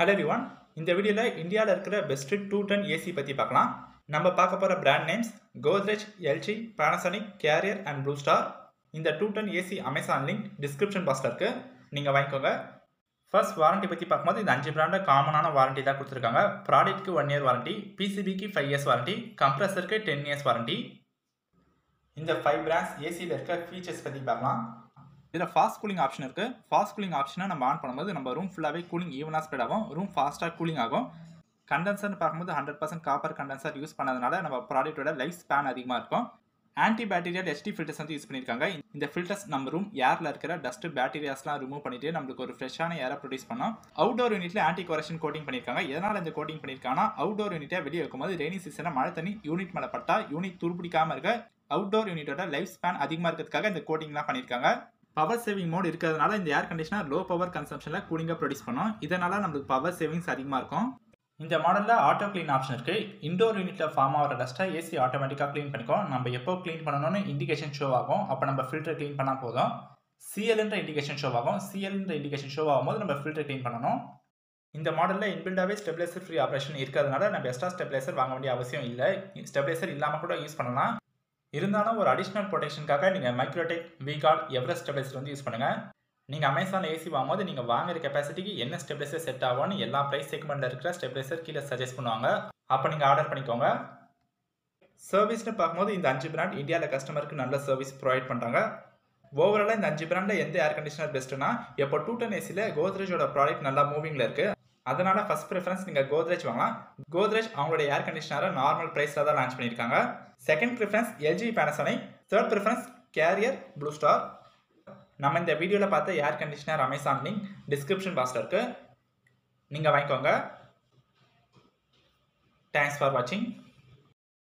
Hello everyone. இந்த வீடியோல இந்தியால இருக்கிற பெஸ்ட் 210 ஏசி பத்தி பார்க்கலாம். நம்ம பார்க்க போற brand names Godrej, LG, Panasonic, Carrier and Blue Star. இந்த 210 ஏசி Amazon லிங்க் டிஸ்கிரிப்ஷன் பாக்ஸ்ல இருக்கு. நீங்க வாங்கிக்கோங்க. ஃபர்ஸ்ட் வாரண்டி பத்தி பார்க்கும்போது இந்த 5 பிராண்ட்ல காமனான வாரண்டி தான் கொடுத்திருக்காங்க. ப்ராடக்ட்க்கு 1 இயர் வாரண்டி, PCBக்கு 5 இயர்ஸ் வாரண்டி, கம்ப்ரஸருக்கு 10 இயர்ஸ் வாரண்டி. இந்த 5 பிராண்ட்ஸ் ஏசில இருக்க ஃபீச்சர்ஸ் பத்தி பார்க்கலாம். இதில் ஃபாஸ்ட் கூலிங் ஆப்ஷன் இருக்குது. ஃபாஸ்ட் கூலிங் ஆப்ஷனை நம்ம ஆன் பண்ணும்போது நம்ம ரூம் ஃபுல்லாகவே கூலிங் ஈவனாக ஸ்ப்ரெட் ஆகும், ரூம் ஃபாஸ்ட்டாக கூலிங் ஆகும். கண்டென்சர்னு பார்க்கும்போது 100% காப்பர் கண்டென்சர் யூஸ் பண்ணதுனால நம்ம ப்ராடக்ட்டோட லைஃப் ஸ்பேன் அதிகமாக இருக்கும். ஆன்டி பேக்டீரியல் HT ஃபில்டர்ஸ் வந்து யூஸ் பண்ணியிருக்காங்க. இந்த ஃபில்டர்ஸ் நம்ம ரூம் ஏரில் இருக்கிற டஸ்ட் பேக்டீரியாஸ்லாம் ரிமூவ் பண்ணிட்டு நம்மளுக்கு ஒரு ஃப்ரெஷ்ஷான ஏரை ப்ரொடியூஸ் பண்ணோம். அவுட்டோர் யூனிட்ல ஆன்டி கொரஷன் கோட்டிங் பண்ணியிருக்காங்க. எதனால் இந்த கோட்டிங் பண்ணியிருக்காங்கன்னா அவுட்டோர் யூனிட்டை வெளியே வைக்கும்போது ரெய்னி சீசனில் மழை தண்ணி யூனிட் மேலே பட்டா யூனிட் துருப்பிடிக்காமல் இருக்க அவுட்டோர் யூனிட்டோட லைஃப் ஸ்பேன் அதிகமாக இருக்கிறதுக்காக இந்த கோட்டிங்லாம் பண்ணியிருக்காங்க. பவர் சேவிங் மோட் இருக்கிறதுனால இந்த ஏர் கண்டிஷனர் லோ பவர் கன்சம்ஷனில் கூலிங்காக ப்ரொடியூஸ் பண்ணும். இதனால நம்மளுக்கு பவர் சேவிங்ஸ் அதிகமாக இருக்கும். இந்த மாடலில் ஆட்டோ க்ளீன் ஆப்ஷன் இருக்குது. இண்டோர் யூனிட்டில் ஃபார்ம் ஆகிற டஸ்ட்டை ஏசி ஆட்டோமேட்டிக்காக க்ளீன் பண்ணிக்கும். நம்ம எப்போ க்ளீன் பண்ணணும்னு இண்டிகேஷன் ஷோ ஆகும். அப்போ நம்ம ஃபில்டர் க்ளீன் பண்ணால் போதும். சிஎல்ன்ற இண்டிகேஷன் ஷோ ஆகும். சிஎல்ன்ற இண்டிகேஷன் ஷோ ஆகும்போது நம்ம ஃபில்டர் க்ளீன் பண்ணணும். இந்த மாடலில் இன்பில்டாகவே ஸ்டெபிலைசர் ஃப்ரீ ஆப்ரேஷன் இருக்கிறதுனால நம்ம எக்ஸ்ட்ரா ஸ்டெபிலைசர் வாங்க வேண்டிய அவசியம் இல்லை. ஸ்டெபிலைசர் இல்லாமல் கூட யூஸ் பண்ணலாம். இருந்தாலும் ஒரு அடிஷ்னல் ப்ரொடெக்ஷனுக்காக நீங்கள் மைக்ரோடெக், விகார்ட், எவரெஸ்ட் ஸ்டெபிலைசர் வந்து யூஸ் பண்ணுங்கள். நீங்கள் அமேசான் ஏசி வாங்கும்போது நீங்கள் வாங்குற கெப்பாசிட்டிக்கு என்ன ஸ்டெபிலைசர் செட் ஆகும்னு எல்லா ப்ரைஸ் செக்மெண்ட்டில் இருக்கிற ஸ்டெபிலைசர் கீழே சஜஸ்ட் பண்ணுவாங்க. அப்போ நீங்கள் ஆர்டர் பண்ணிக்கோங்க. சர்வீஸ்னு பார்க்கும்போது இந்த 5 பிராண்ட் இந்தியாவில் கஸ்டமருக்கு நல்ல சர்வீஸ் ப்ரொவைட் பண்ணுறாங்க. ஓவராலாக இந்த 5 பிராண்டில் எந்த ஏர் கண்டிஷனர் பெஸ்ட்டுனா இப்போ 210 ஏசியில் கோத்ரேஜோட ப்ராடக்ட் நல்லா மூவிங்கில் இருக்குது. அதனால ஃபர்ஸ்ட் ப்ரிஃபரன்ஸ் நீங்கள் கோத்ரேஜ் வாங்கலாம். கோத்ரேஜ் அவங்களோட ஏர் கண்டிஷனரை நார்மல் ப்ரைஸில் தான் லான்ச் பண்ணியிருக்காங்க. Second preference LG, Panasonic. Third preference Carrier, Blue Star. நம்ம இந்த வீடியோவில் பார்த்த air conditioner Amazon link description பாக்ஸில் இருக்குது. நீங்கள் வாங்கிக்கோங்க. தேங்க்ஸ் ஃபார் வாட்சிங்.